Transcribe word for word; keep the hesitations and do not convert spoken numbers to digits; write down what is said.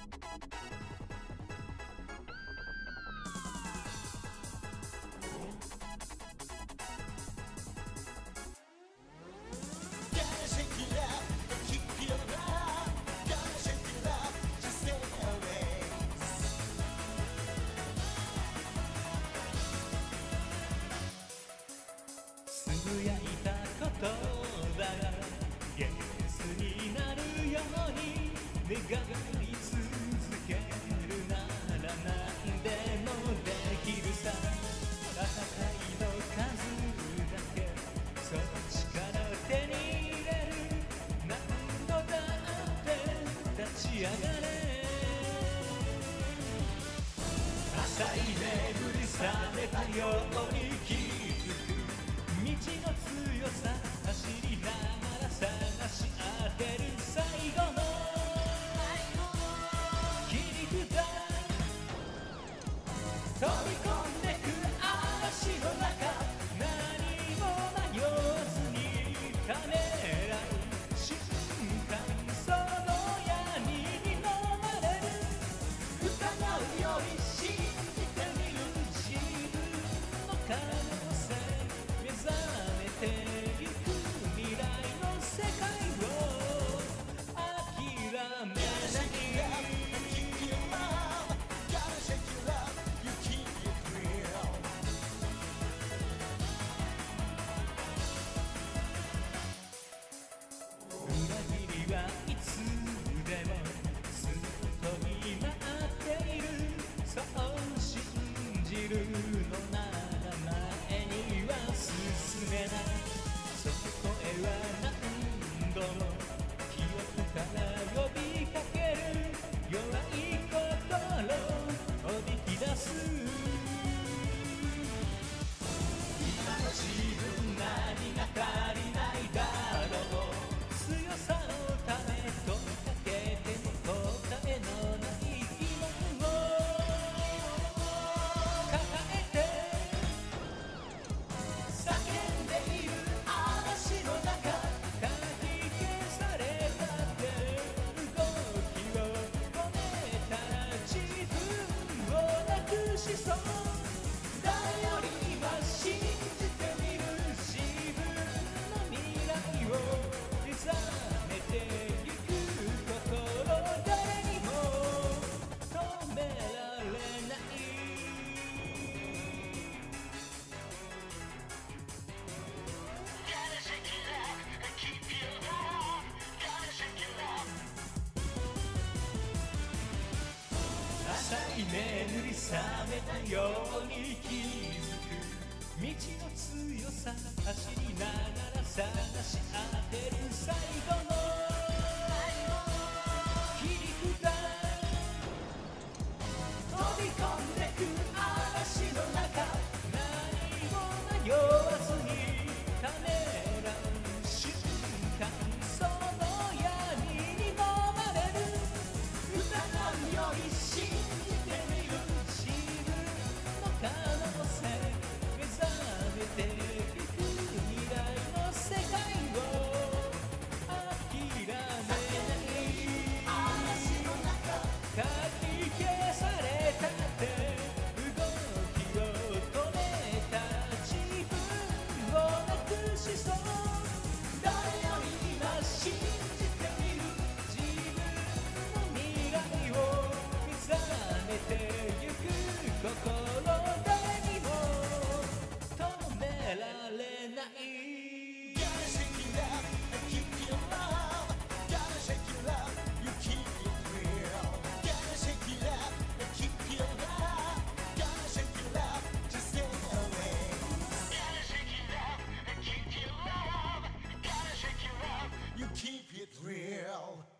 つぶやいた言葉が現実になるように願い続けるなら何でもできるさ。戦いの数だけその力を手に入れる。何度だって立ち上がれ。浅い眠り覚めたように気づく道の強さ。走りながら探し当てる最後の切り札。飛び込んでく嵐の中何も迷わずにためらう瞬間。その闇に飲まれる。疑うより信じてみる自分の可能性。目覚めてゆく未来の世界を諦めない。裏切りはいつでもずっと飛待っている。そう信じるのなら前には進めない。その声は何度も記憶から呼びかける。弱い心をおびき出す。今の自分何が足りないだろう。強さのため問いかけても答えのない疑問を抱えて叫んでいる嵐の中。かき消されたって動きを止めたら自分をなくしそう。誰より今信じてみる自分の未来を目覚めてゆく心。誰にも止められない。浅い眠り覚めたように気づく道の強さ。走りながら探し当てる最後の切り札。飛び込んでく嵐の中何も迷わずにためらう瞬間。その闇に飲まれる。疑うより信じてみる自分の可能性。目覚めてゆく未来の世界を諦めない。嵐の中かき消されたって動きを止めた自分をなくしそう。誰より今信じてみる自分の未来を目覚めてゆく心。誰にも止められない。 You keep it real.